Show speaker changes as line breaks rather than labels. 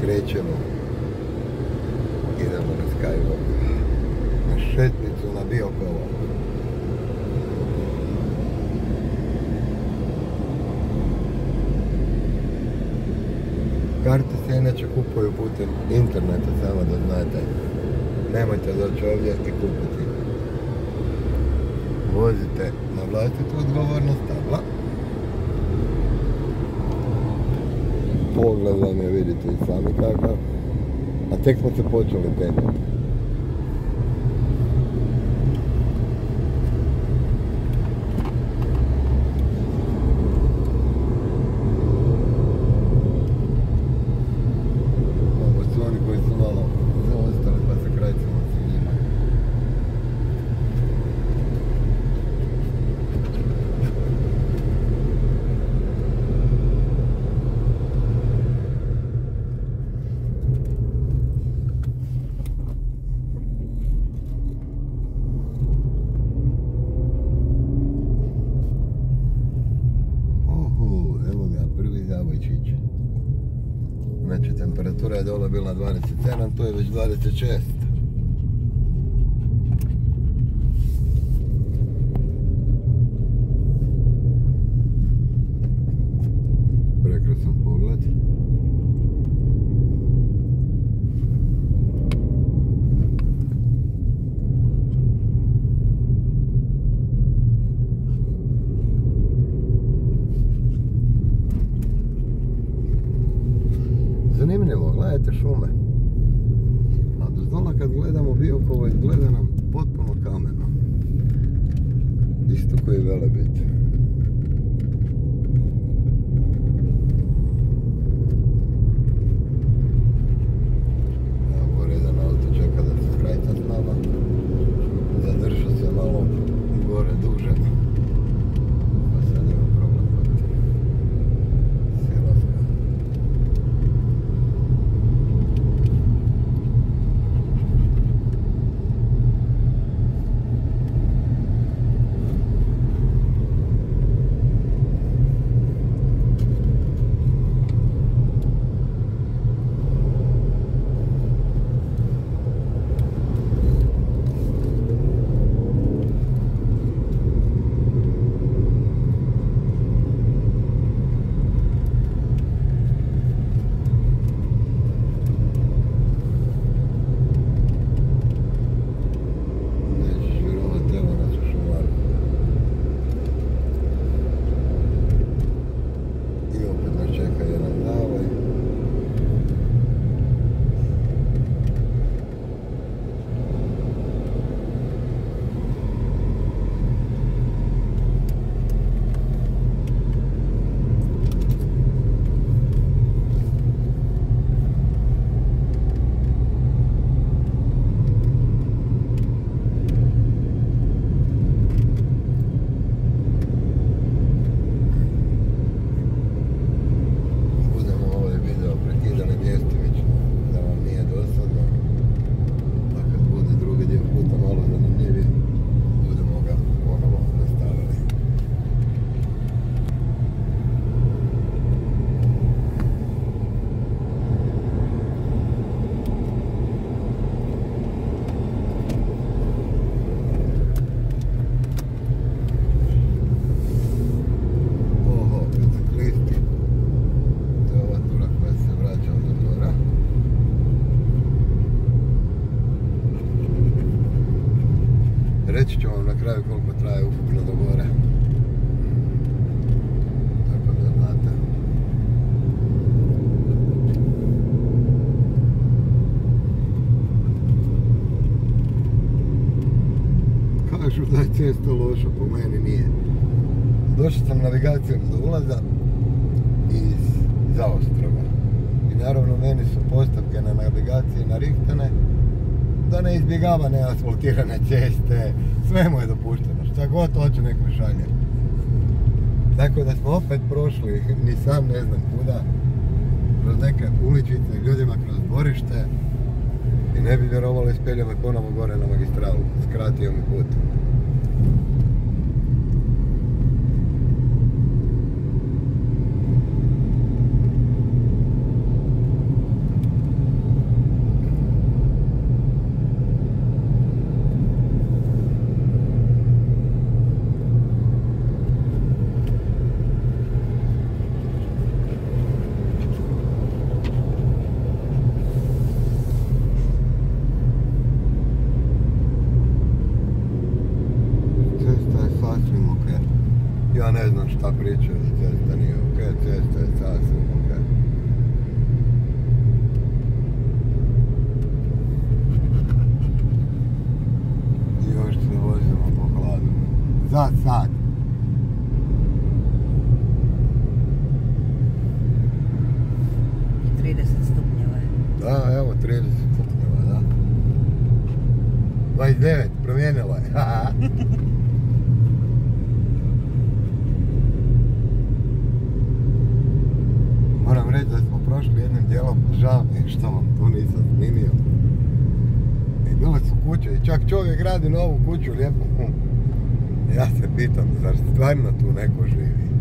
krećemo. Idemo na Skywalk. Na šetnicu na Biokovo. Karte se inače kupuju putem interneta, samo da znate. Nemojte doći ovdje i kupiti. Vozite na vlastitu odgovornost tabla. Pogled vam je, vidite i sami kakav. A tek smo se počeli penjati. Ovo su oni koji su malo zaostali pa se krajcamo sa njima. Znači temperatura je dole bila 27, tu je već 26. Prekrasan pogled. Zanimljivo, gledajte šume. A dozdola kad gledamo Biokovo izgleda nam potpuno kameno. Isto koji Velebit. Evo gore jedan auto čeka da se skrajta s nama. Zadržao se malo gore duže. Pa sad ima problem kod silaska. Reći ću vam na kraju koliko traje ukupno do gore. Tako da znate. Kažu da je cesta loša, po meni nije. Došao sam navigacijom do ulaza iz Zaostrova. I naravno meni su postavke na navigaciji narihtane da ne izbjegava neasfaltirane ceste, sve mu je dopušteno, šta god hoće nek me šalje. Tako da smo opet prošli, ni sam ne znam kuda, kroz neke uličice, ljudima kroz dvorište i ne bi vjerovali ispeljao me ponovo gore na magistralu, skratio mi put. Ja ne znam šta pričaju da cesta nije okej, cesta je sasvim okej. I još se vozimo po hladu. Za sad.
I 30 stupnjeva je.
Da, evo 30 stupnjeva, da. 29, promijenila je. Moram reći da smo prošli jednim dijelom, žao mi je što vam tu nisam snimio. I bile su kuće i čak čovjek radi novu kuću lijepo. Ja se pitam, zar stvarno tu neko živi?